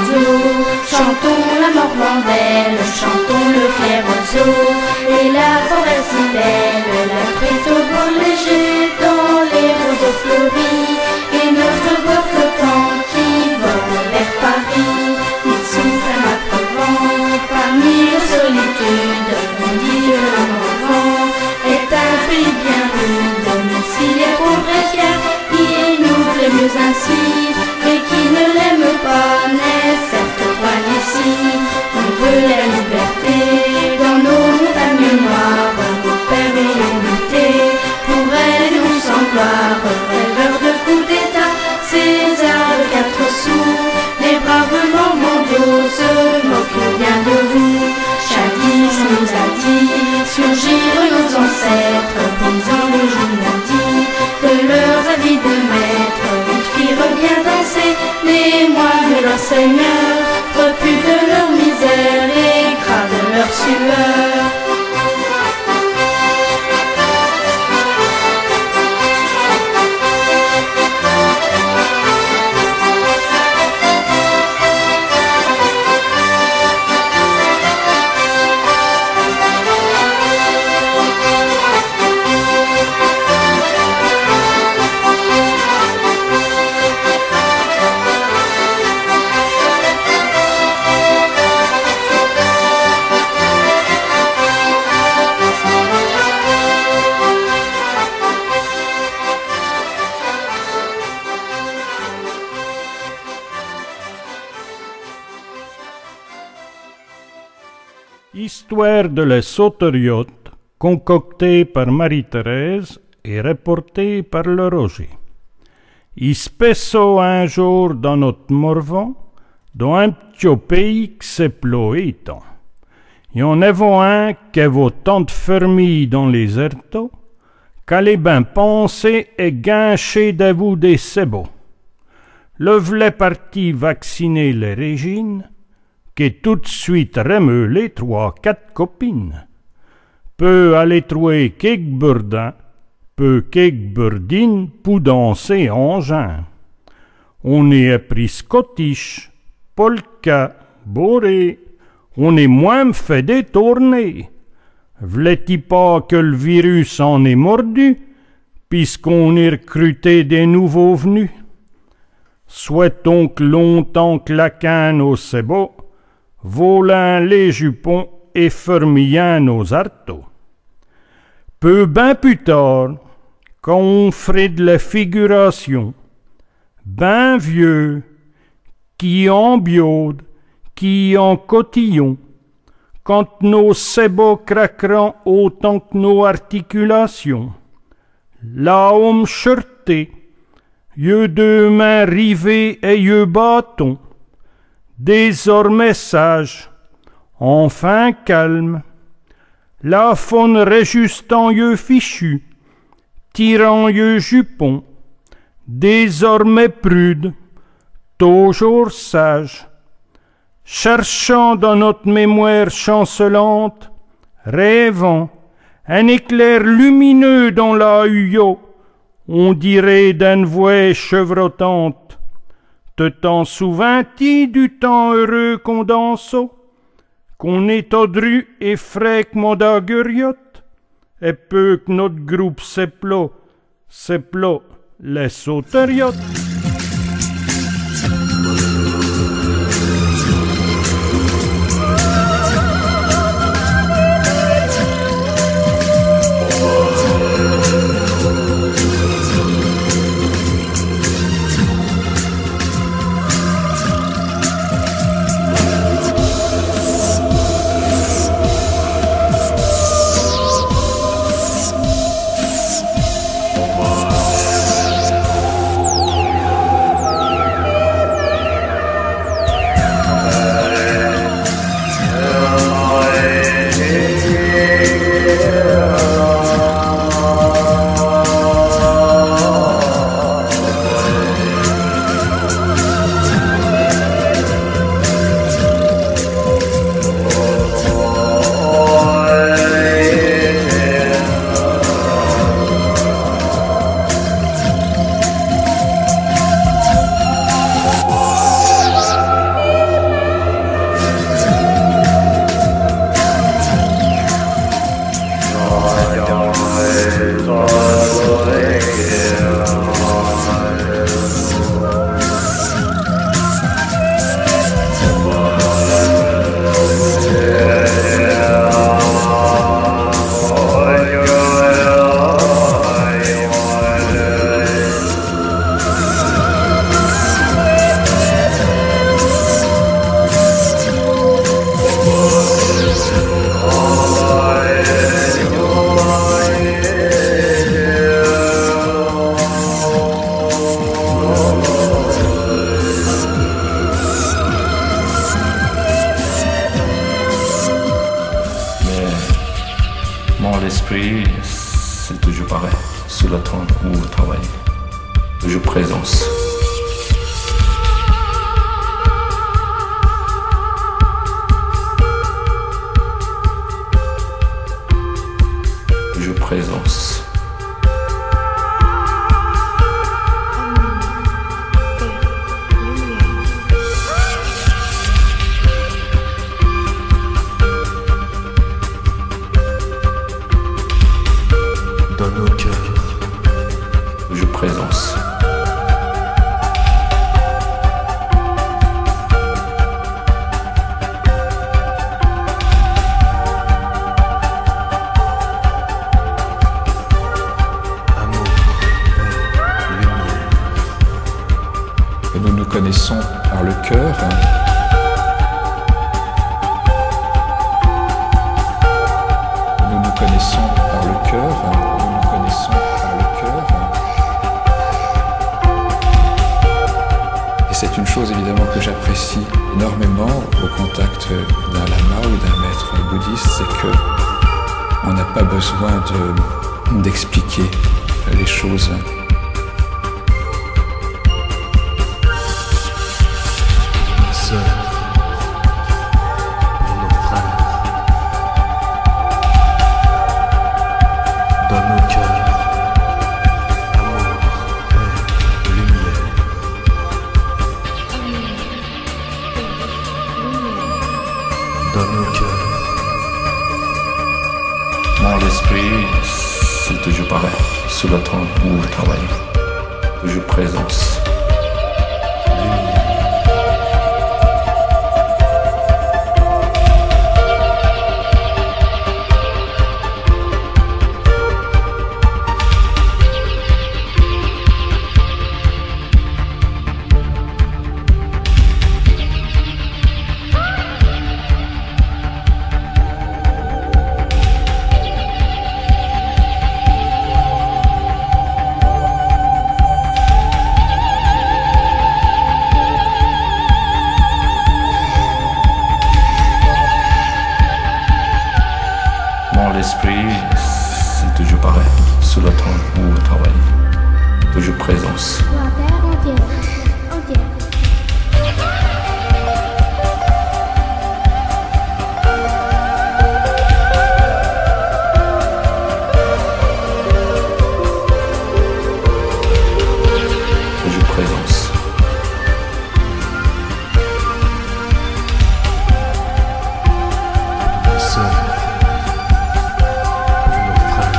mondiaux. Chantons la morvandelle, chantons le fier oiseau, et la forêt si belle, la truite au bord léger, dans les roseaux fleuris, et notre voix flottante qui vole vers Paris. Il souffle un âpre vent, parmi les solitudes, on dit que le Morvan est un pays bien rude, mais s'il est pauvre et fier, il nous plaît mieux ainsi, et qui ne l'aime pas n'est certes pas d'ici. On veut la liberté dans nos montagnes noires, nos pères ayant lutté pour elle nous sans gloire. Rêveurs de coup d'état, César de 4 sous, les braves mondiaux se moquent bien de vous. Jadis nous a dit, surgirent nos ancêtres, brisant le joug maudit de leurs habits de maître. Ils firent bien danser les moines de leur seigneur, repus de leur misère et gras de leur sueur. Histoire de la sauteriote, concoctée par Marie-Thérèse et reportée par le Roger. Il spesso un jour dans notre Morvan, dans un petit pays qui s'appelait Étang. Il y en avait un qui avait tant de fermis dans les ertos, qu'allait ben penser et gâcher de vous des sebos. Le v'lait parti vacciner les régines, qui tout de suite remeulé 3-4 copines. Peut aller trouver quelques burdins, peut quelques burdines pour danser engin. On est appris scottish, polka, boré, on est moins fait détourner. V'lait-il pas que le virus en est mordu, puisqu'on est recruté des nouveaux venus? Souhaitons que longtemps claquin au sebot, volin les jupons et fermillant nos arteaux. Peu ben plus tard, quand on ferait de la figuration, ben vieux, qui en biaude, qui en cotillon, quand nos sabots craqueront autant que nos articulations, la homme chureté, yeux deux mains rivées et yeux bâtons, désormais sage, enfin calme, la faune réjustant yeux fichu, tirant yeux jupon, désormais prude, toujours sage, cherchant dans notre mémoire chancelante, rêvant, un éclair lumineux dans la huyo, on dirait d'une voix chevrotante. Te t'en souviens-tu du temps heureux qu'on danseau, qu'on est odru et frec modaguriote, et peu que notre groupe s'éplo, les sauteriotes. où vous travaillez. Toujours présence. Toujours présence. Dans nos cœurs. Toujours présence. Amour, paix, lumière. Et nous nous connaissons par le cœur. Nous nous connaissons par le cœur. Nous nous connaissons par le cœur. Et c'est une chose évidemment que j'apprécie énormément au contact d'un lama ou d'un maître bouddhiste, c'est que on n'a pas besoin d'expliquer les choses. Sœurs, pour nos frères, dans nos cœurs, amour, paix, lumière. Dans nos cœurs, Mon esprit, c'est toujours pareil, sous la tombe où vous travaillez. Toujours présence. lumière. Mon esprit, c'est toujours pareil, sous la tombe où vous travaillez. Toujours présence. La terre entière, entière. Toujours présence. Nos sœurs, pour nos frères,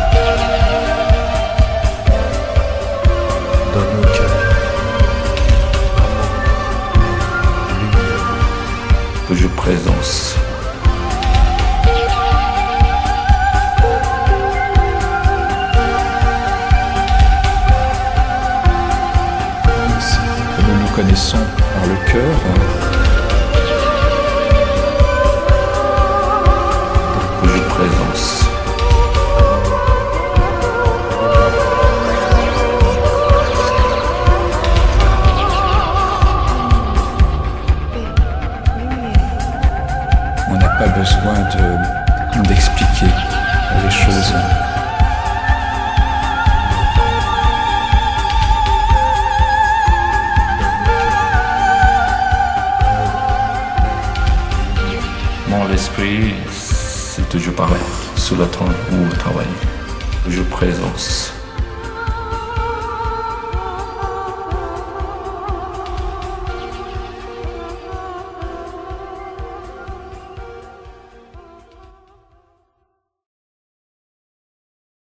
dans nos cœurs, amour, lumière. Toujours présence. Aussi, Et nous nous connaissons par le cœur. Toujours présence. On n'a pas besoin d'expliquer les choses. Mon esprit, c'est toujours pareil, sous la tombe où vous travaillez. Toujours présence.